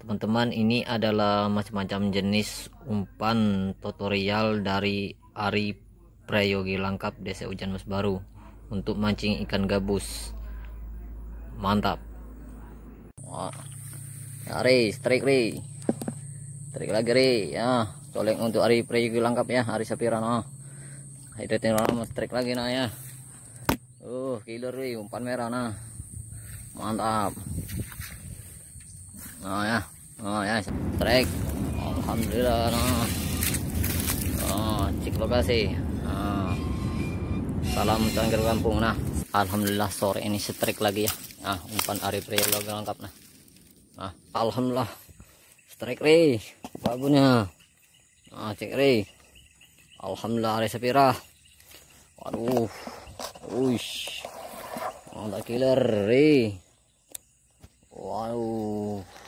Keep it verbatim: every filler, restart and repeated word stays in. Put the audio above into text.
Teman-teman, ini adalah macam-macam jenis umpan tutorial dari Ari Prayogi Langkap Desa Hujan Mas Baru untuk mancing ikan gabus. Mantap. Wah. Ari, strike Ri. Strike lagi Ri. Ya, colek untuk Ari Prayogi Langkap ya, Ari Sapira nah. Hidratin lama strike lagi nah ya. Uh, killer Ri, umpan merah nah. Mantap. Nah ya. Oh ya, strike. Alhamdulillah. Nah. Oh, cek lokasi. Nah. Salam Cangkir Kampung. Nah, alhamdulillah sore ini strike lagi ya. Nah, umpan Ari Prayogi Langkap nah. Nah, alhamdulillah strike Ri. Babunya. Nah, cek Ri. Alhamdulillah Ari Sapira. Waduh. Uish. Mantap killer Ri. Waduh.